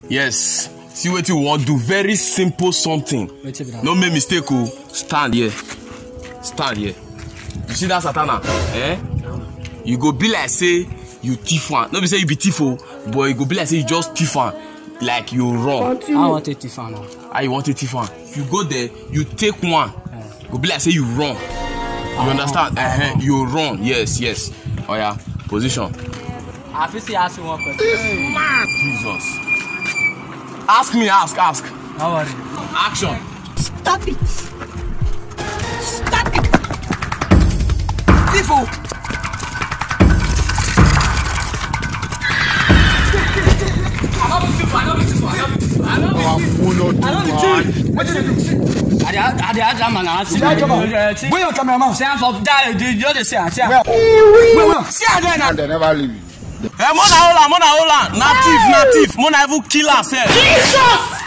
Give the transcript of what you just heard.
Yes. See what you want. Do very simple something. No make mistake. Oh. Stand here. Stand here. You see that Satana? Eh? You go be like say you thief one. No be say you be thief, but you go be like say you just thief one. Like you run. I want a thief now. Ah, you want a thief one? You go there, you take one. Go be like say you run. You understand? You run. Yes, yes. Oh yeah. Position. I feel see ask you one question. Jesus. Ask me, ask. Don't worry. Action. Stop it. Stop it. Tifo. I love you. What did you do? I Where your cameraman? Sam for that you just say. Where? See again. They never leave you. Mona hold on. Na thief. Mona even kill herself. Jesus!